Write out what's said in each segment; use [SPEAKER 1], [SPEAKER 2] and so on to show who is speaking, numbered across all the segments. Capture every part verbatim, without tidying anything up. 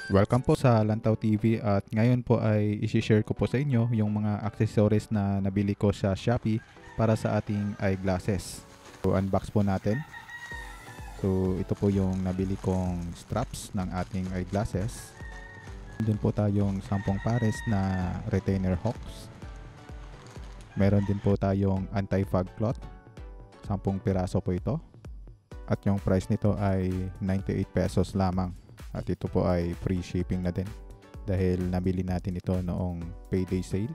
[SPEAKER 1] Welcome po sa Lantaw T V at ngayon po ay isi-share ko po sa inyo yung mga accessories na nabili ko sa Shopee para sa ating eyeglasses. So unbox po natin. So ito po yung nabili kong straps ng ating eyeglasses. Din po tayong sampung pares na retainer hooks. Meron din po tayong anti-fog cloth. sampung piraso po ito. At yung price nito ay ninety-eight pesos lamang. At ito po ay free shipping na din dahil nabili natin ito noong payday sale.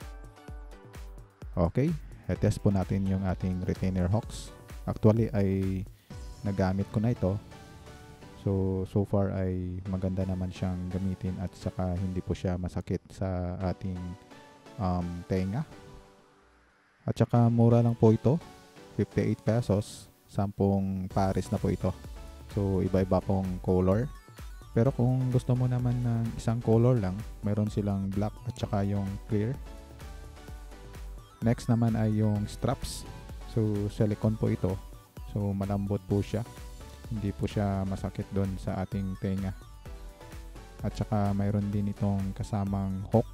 [SPEAKER 1] Okay, test po natin yung ating retainer hooks. Actually ay nagamit ko na ito. So, so far ay maganda naman siyang gamitin at saka hindi po siya masakit sa ating um, tenga. At saka mura lang po ito, fifty-eight pesos, sampung pares na po ito. So, iba-iba pong color. Pero kung gusto mo naman ng isang color lang, meron silang black at saka yung clear. Next naman ay yung straps. So, silicone po ito. So, malambot po siya. Hindi po siya masakit doon sa ating tenga. At saka mayroon din itong kasamang hook.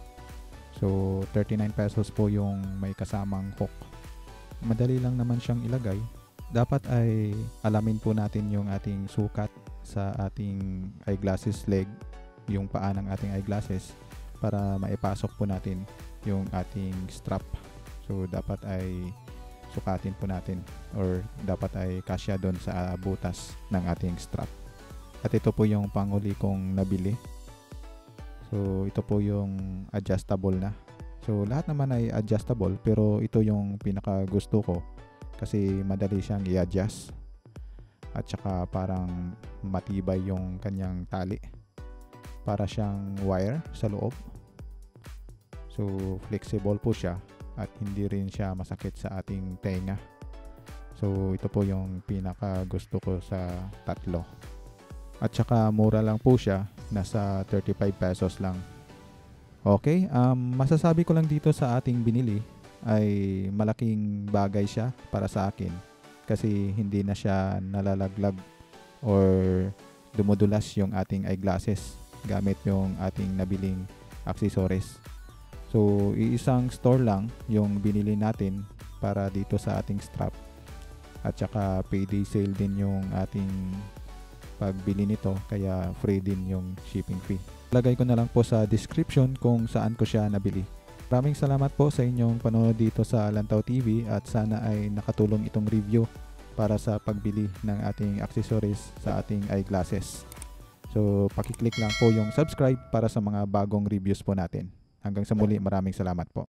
[SPEAKER 1] So, thirty-nine pesos po yung may kasamang hook. Madali lang naman siyang ilagay. Dapat ay alamin po natin yung ating sukat sa ating eyeglasses leg, yung paa ng ating eyeglasses, para maipasok po natin yung ating strap. So dapat ay sukatin po natin or dapat ay kasya doon sa butas ng ating strap. At ito po yung panghuli kong nabili. So ito po yung adjustable na. So lahat naman ay adjustable pero ito yung pinaka gusto ko kasi madali siyang i-adjust. At saka parang matibay yung kanyang tali. Para siyang wire sa loob. So flexible po siya at hindi rin siya masakit sa ating tenga. So ito po yung pinaka gusto ko sa tatlo. At saka mura lang po siya, nasa thirty-five pesos lang. Okay, um, masasabi ko lang dito sa ating binili ay malaking bagay siya para sa akin. Kasi hindi na siya nalalaglag or dumudulas yung ating eyeglasses gamit yung ating nabiling accessories. So, iisang store lang yung binili natin para dito sa ating strap. At saka payday sale din yung ating pagbili nito kaya free din yung shipping fee. Lagay ko na lang po sa description kung saan ko siya nabili. Maraming salamat po sa inyong panonood dito sa Lantaw T V at sana ay nakatulong itong review para sa pagbili ng ating accessories sa ating eyeglasses. So, pakiclick lang po yung subscribe para sa mga bagong reviews po natin. Hanggang sa muli, maraming salamat po.